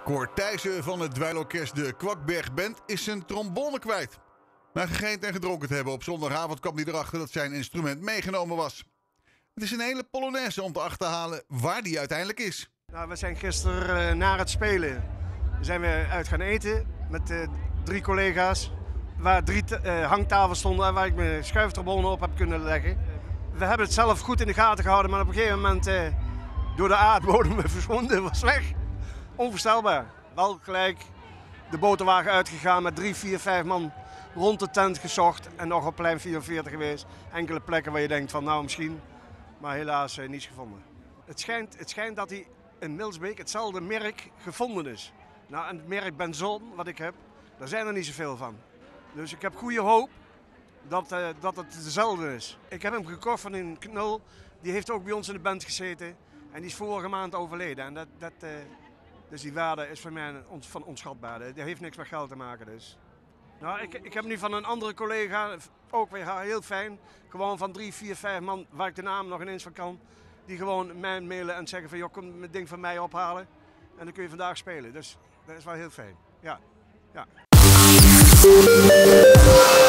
Cor Thijssen van het dweilorkest de Kwakberg Band is zijn trombone kwijt. Na gegeten en gedronken te hebben op zondagavond kwam hij erachter dat zijn instrument meegenomen was. Het is een hele polonaise om te achterhalen waar die uiteindelijk is. Nou, we zijn gisteren na het spelen zijn we uit gaan eten met 3 collega's. Waar 3 hangtafels stonden waar ik mijn schuiftrombone op heb kunnen leggen. We hebben het zelf goed in de gaten gehouden, maar op een gegeven moment door de aardbodem verschwunden, was weg. Onvoorstelbaar. Wel gelijk de boterwagen uitgegaan met 3, 4, 5 man rond de tent gezocht en nog op plein 44 geweest. Enkele plekken waar je denkt van nou misschien, maar helaas niets gevonden. Het schijnt dat hij in Milsbeek hetzelfde merk gevonden is. Nou, en het merk Benzon wat ik heb, daar zijn er niet zoveel van. Dus ik heb goede hoop dat het dezelfde is. Ik heb hem gekocht van een knul, die heeft ook bij ons in de band gezeten en die is vorige maand overleden. En dus die waarde is voor mij van onschatbaar. Dat heeft niks met geld te maken dus. Nou, ik heb nu van een andere collega, ook weer heel fijn, gewoon van 3, 4, 5 man, waar ik de naam nog ineens van kan, die gewoon mij mailen en zeggen van joh, kom het ding van mij ophalen en dan kun je vandaag spelen. Dus dat is wel heel fijn. Ja.